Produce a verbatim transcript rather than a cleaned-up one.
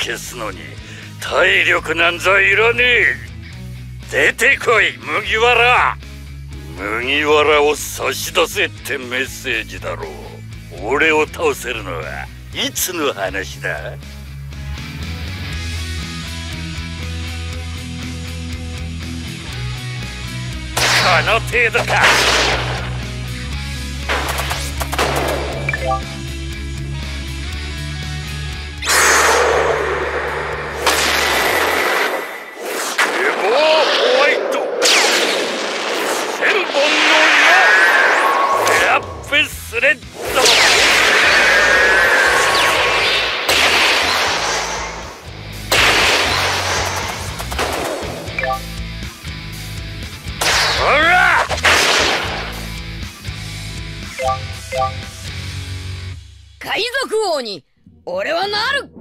消すのに体力なんざいらねえ。出てこい麦わら。麦わらを差し出せってメッセージだろう。俺を倒せるのはいつの話だ。この程度か。スレッド。ほら！ 海賊王に俺はなる。